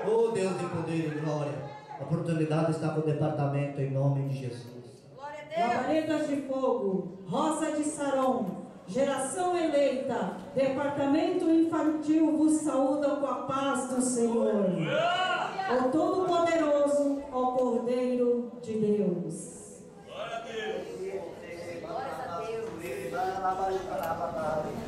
Oh Deus de poder e glória. A oportunidade está com o departamento em nome de Jesus. Labaredas de Fogo, Rosa de Saron, geração eleita, departamento infantil vos saúda com a paz do Senhor. O Todo-Poderoso, o Cordeiro de Deus. Glória a Deus. Glória a Deus.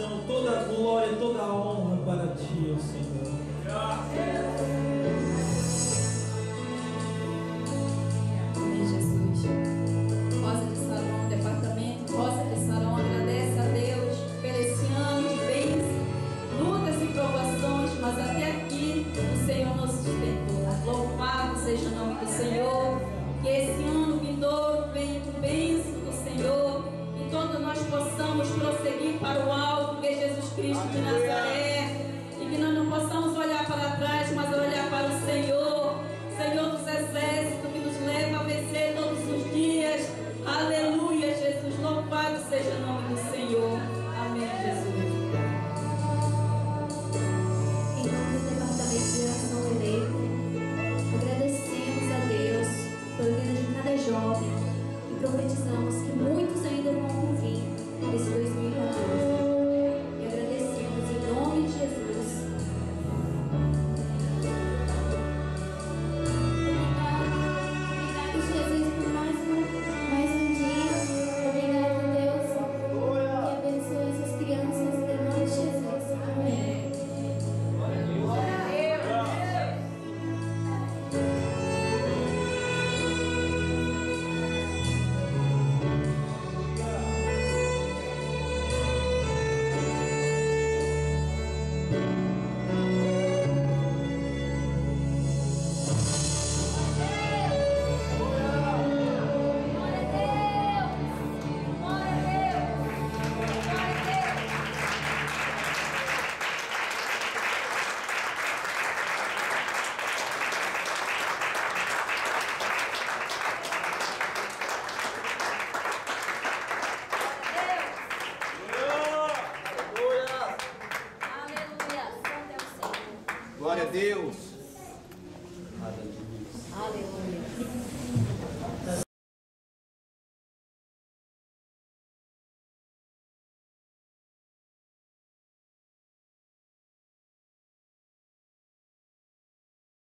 adoração, toda a glória, toda a honra para Ti, ó Senhor. Amém, Jesus. Rosa de Saron, departamento Rosa de Saron, agradece a Deus por esse ano de bênçãos, lutas e provações, mas até aqui o Senhor nos sustentou. Louvado seja o nome do Senhor. Que esse ano vindouro venha com bênção do Senhor e todos nós possamos prosseguir para o alto, que é Jesus Cristo de Nazaré, e que nós não possamos olhar para trás, mas olhar para o Senhor, Senhor dos exércitos, que nos leva a vencer todos os dias. Aleluia, Jesus, louvado seja o nome do Senhor. Amém, Jesus. Em nome do Departamento de Geração Eleita, agradecemos a Deus pela vida de cada jovem e profetizamos que muitos ainda vão vir nesse 2014. E agradecemos em nome de Jesus. Obrigado, Jesus, por mais um dia. Obrigado, Deus, que abençoe essas crianças em nome de Jesus. Amém. Glória a Deus.